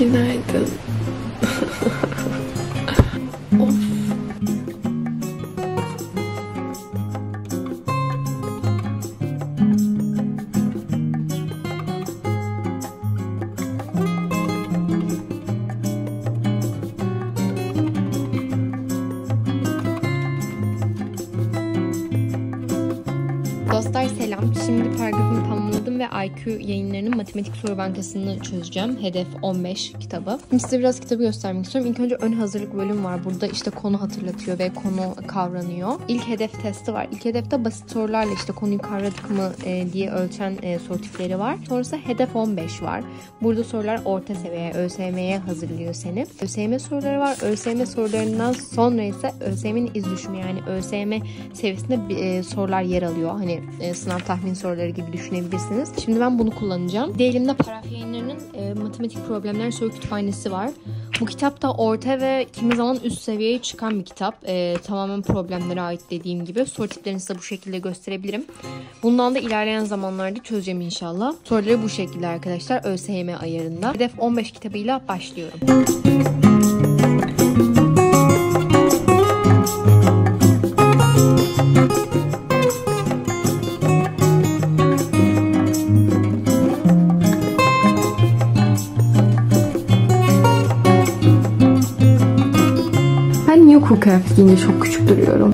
Günaydın. Of. Dostlar selam. Şimdi paragrafımı tamamladım ve IQ Yayınları'nın matematik soru bankasını çözeceğim. Hedef 15 kitabı. Şimdi size biraz kitabı göstermek istiyorum. İlk önce ön hazırlık bölüm var. Burada işte konu hatırlatıyor ve konu kavranıyor. İlk hedef testi var. İlk hedefte basit sorularla işte konuyu kavradık mı diye ölçen soru tipleri var. Sonrasında hedef 15 var. Burada sorular orta seviye, ÖSYM'ye hazırlıyor seni. ÖSYM soruları var. ÖSYM sorularından sonra ise ÖSYM'nin iz düşümü, yani ÖSYM seviyesinde sorular yer alıyor. Hani sınav tahmin soruları gibi düşünebilirsiniz. Şimdi ben bunu kullanacağım. Elimde Paraf Yayınları'nın matematik problemler soru kütüphanesi var. Bu kitap da orta ve kimi zaman üst seviyeye çıkan bir kitap. Tamamen problemlere ait dediğim gibi. Soru tiplerini size bu şekilde gösterebilirim. Bundan da ilerleyen zamanlarda çözeceğim inşallah. Soruları bu şekilde arkadaşlar. ÖSYM ayarında. Hedef 15 kitabıyla başlıyorum. Ben niye okul kıyafeti giyince çok küçük duruyorum?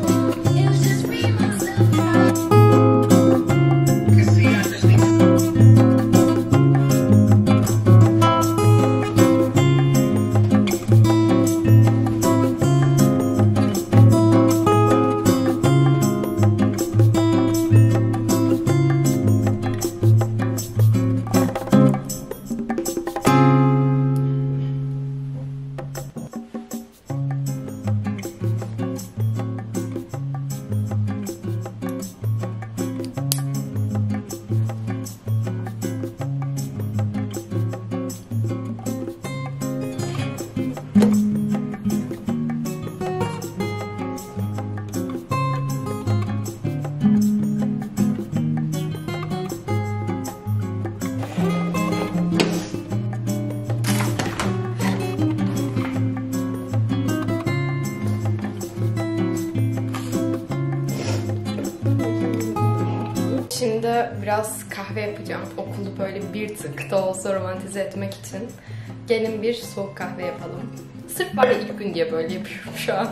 Şimdi biraz kahve yapacağım. Okulu böyle bir tık da olsa romantize etmek için. Gelin bir soğuk kahve yapalım. Sırf var ya ilk gün diye böyle yapıyorum şu an.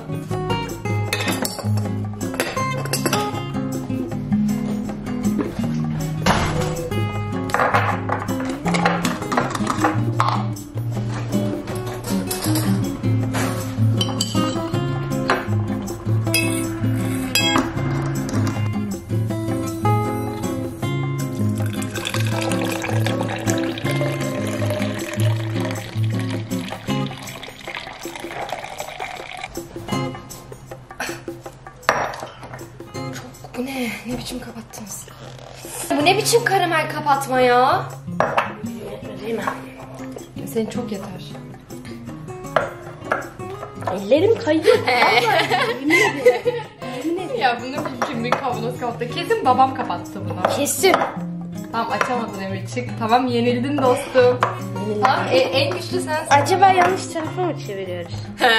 Bu ne? Ne biçim kapattınız? Bu ne biçim karamel kapatma ya? Değil mi? Senin çok yeter. Ellerim kayıyor. Yemin ederim. Ya bunu kim bir kavanoz kapattı? Kesin babam kapattı bunu. Kesin. Tamam, açamadın Emre, çık. Tamam, yenildin dostum. Tamam, en güçlü sensin. Acaba yanlış tarafa mı çeviriyoruz?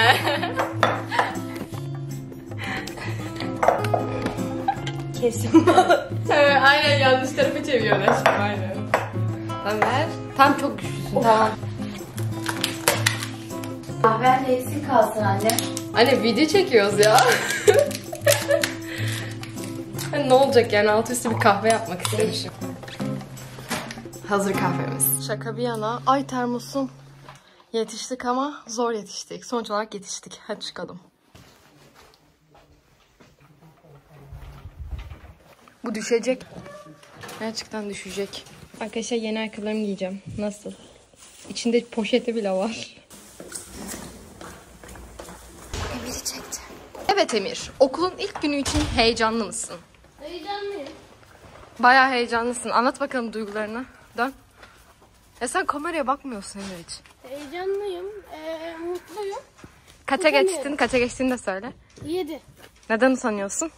Kesin. Aynen, yanlış tarafı çeviriyorlar şimdi, aynen. Tamam, ver. Tam çok güçlüsün, tamam. Kahven de eksik kalsın anne. Anne, video çekiyoruz ya. Ne olacak yani, alt üstü bir kahve yapmak istemişim. Hazır kahvemiz. Şaka bir yana, ay termosum. Yetiştik ama zor yetiştik. Sonuç olarak yetiştik. Hadi çıkalım. Bu düşecek. Gerçekten düşecek. Arkadaşlar, yeni ayakkabılarımı giyeceğim. Nasıl? İçinde poşeti bile var. Emir'i çekti. Evet Emir, okulun ilk günü için heyecanlı mısın? Heyecanlıyım. Bayağı heyecanlısın. Anlat bakalım duygularını. Dön. Sen kameraya bakmıyorsun Emir hiç. Heyecanlıyım. Mutluyum. Kaça geçtin? Kaça geçtiğini de söyle. 7. Neden utanıyorsun?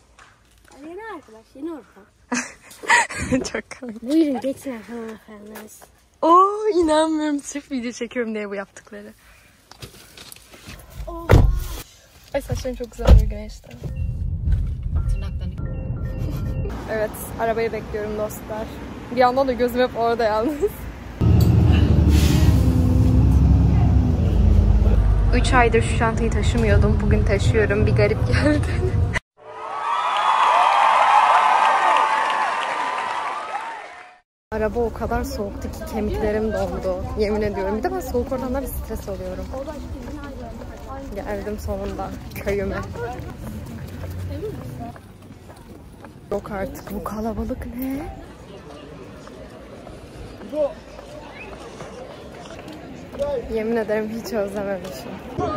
Yeni arkadaş, yeni ortam. Çok komik. Buyurun geçin hanımefendiniz. Oo, inanmıyorum. Sırf video çekiyorum diye bu yaptıkları. Oh. Ay saçların çok güzel bir güneşte. Tırnaklarını. Evet, arabayı bekliyorum dostlar. Bir yandan da gözüm hep orada yalnız. 3 aydır şu çantayı taşımıyordum. Bugün taşıyorum. Bir garip geldi. Araba o kadar soğuktu ki kemiklerim dondu. Yemin ediyorum. Bir de ben soğuk ortamda bir stres oluyorum. Geldim sonunda köyüme. Yok artık bu kalabalık ne? Yemin ederim hiç özlememişim.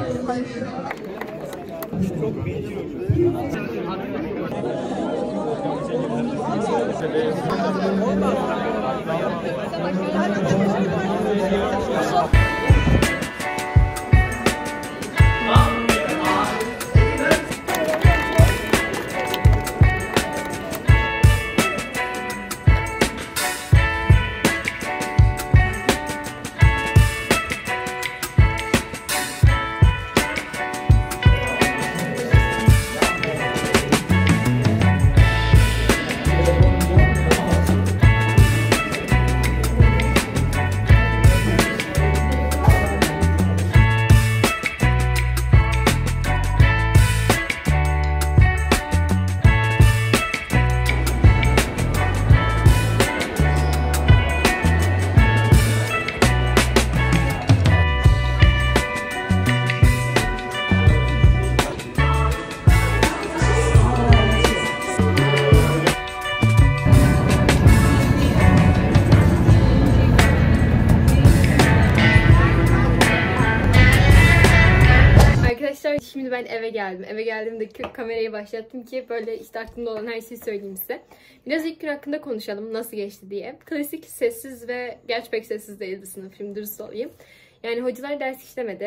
Şimdi ben eve geldim. Eve geldiğimde kamerayı başlattım ki böyle işte aklımda olan her şeyi söyleyeyim size. Biraz ilk gün hakkında konuşalım. Nasıl geçti diye. Klasik sessiz ve gerçi pek sessiz değildi sınıf. Şimdi dürüst olayım. Yani hocalar ders işlemedi.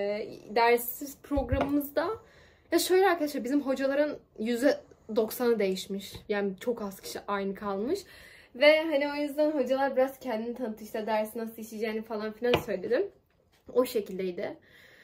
Ders programımızda ya şöyle arkadaşlar bizim hocaların %90'ı değişmiş. Yani çok az kişi aynı kalmış. Ve hani o yüzden hocalar biraz kendini tanıttı. İşte dersi nasıl işleyeceğini falan filan söyledim. O şekildeydi.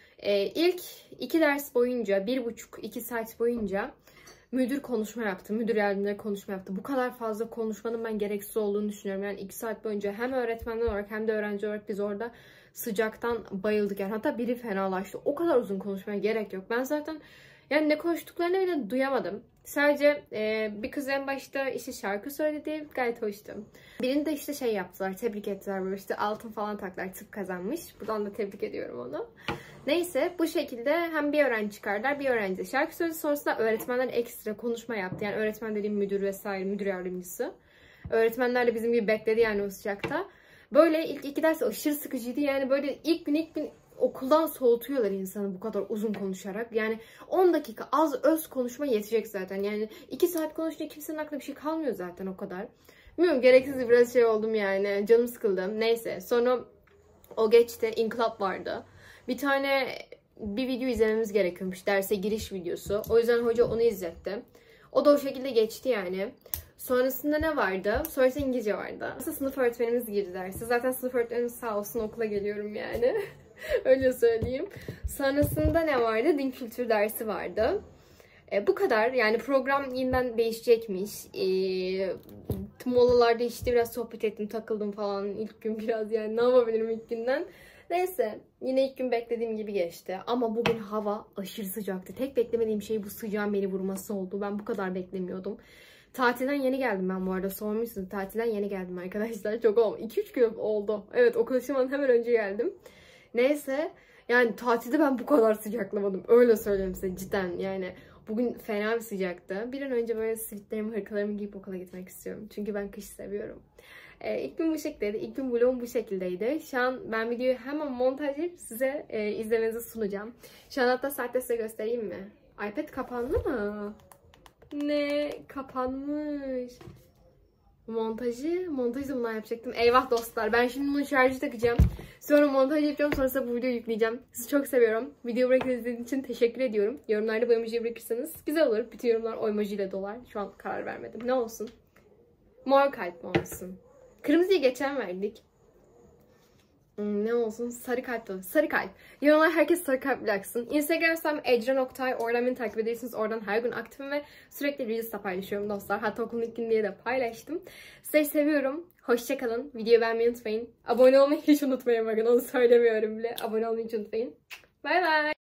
İlk 2 ders boyunca 1,5-2 saat boyunca müdür konuşma yaptı. Müdür yardımcıları konuşma yaptı. Bu kadar fazla konuşmanın ben gereksiz olduğunu düşünüyorum. Yani 2 saat boyunca hem öğretmenler olarak hem de öğrenci olarak biz orada sıcaktan bayıldık. Yani hatta biri fenalaştı. O kadar uzun konuşmaya gerek yok. Ben zaten yani ne konuştuklarını bile duyamadım. Sadece bir kız en başta işte şarkı söyledi. Gayet hoştu. Birini de işte şey yaptılar. Tebrik ettiler. Böyle işte altın falan taktılar. Tıp kazanmış. Buradan da tebrik ediyorum onu. Neyse bu şekilde hem bir öğrenci çıkardılar, bir öğrenci de şarkı söyledi. Sonrasında öğretmenler ekstra konuşma yaptı. Yani öğretmen dediğim müdür vesaire, müdür yardımcısı. Öğretmenler de bizim gibi bekledi yani o sıcakta. Böyle ilk 2 ders aşırı sıkıcıydı. Yani böyle ilk gün okuldan soğutuyorlar insanı bu kadar uzun konuşarak. Yani 10 dakika az öz konuşma yetecek zaten. Yani 2 saat konuşunca kimsenin aklında bir şey kalmıyor zaten o kadar. Bilmiyorum, gereksiz biraz şey oldum yani. Canım sıkıldı. Neyse sonra o geçti. İnkılap vardı. Bir video izlememiz gerekiyormuş. Derse giriş videosu. O yüzden hoca onu izletti. O da o şekilde geçti yani. Sonrasında ne vardı? Sonrasında İngilizce vardı. Aslında sınıf öğretmenimiz girdi derse. Zaten sınıf öğretmenimiz sağ olsun okula geliyorum yani. Öyle söyleyeyim. Sonrasında ne vardı? Din kültürü dersi vardı. Bu kadar. Yani program yeniden değişecekmiş. Molalarda işte biraz sohbet ettim, takıldım falan. İlk gün biraz yani ne yapabilirim ilk günden. Neyse yine ilk gün beklediğim gibi geçti. Ama bugün hava aşırı sıcaktı. Tek beklemediğim şey bu sıcağın beni vurması oldu. Ben bu kadar beklemiyordum. Tatilden yeni geldim ben bu arada. Sormuşsunuz. Tatilden yeni geldim arkadaşlar. Çok oldu. 2-3 gün oldu. Evet, okul açılmadan hemen önce geldim. Neyse. Yani tatilde ben bu kadar sıcaklamadım. Öyle söyleyeyim size cidden. Yani bugün fena bir sıcaktı. Bir an önce böyle sivitlerimi, hırkalarımı giyip okula gitmek istiyorum. Çünkü ben kış seviyorum. İlk gün bu şekildeydi. İlk gün vlogum bu şekildeydi. Şu an ben videoyu hemen montajlayıp size izlemenizi sunacağım. Şu an hatta saatte size göstereyim mi? iPad kapandı mı? Ne? Kapanmış. Montajı da bundan yapacaktım. Eyvah dostlar. Ben şimdi bunu şarjı takacağım. Sonra montaj yapacağım. Sonrasında bu videoyu yükleyeceğim. Sizi çok seviyorum. Video izlediğiniz için teşekkür ediyorum. Yorumlarda bu emojiyi bırakırsanız güzel olur. Bütün yorumlar o emojiyle dolar. Şu an karar vermedim. Ne olsun? Mor kalp mi olsun? Kırmızıyı geçen verdik. Ne olsun? Sarı kalp de. Sarı kalp. Yorumlar herkes sarı kalp bıraksın. Instagram hesabım ecra.ay. Oradan beni takip edersiniz. Oradan her gün aktifim ve sürekli Reels'ta paylaşıyorum dostlar. Hatta okulun ilk günü diye de paylaştım. Sizleri seviyorum. Hoşçakalın. Videoyu beğenmeyi unutmayın. Abone olmayı hiç unutmayın bakın. Onu söylemiyorum bile. Abone olmayı hiç unutmayın. Bay bay.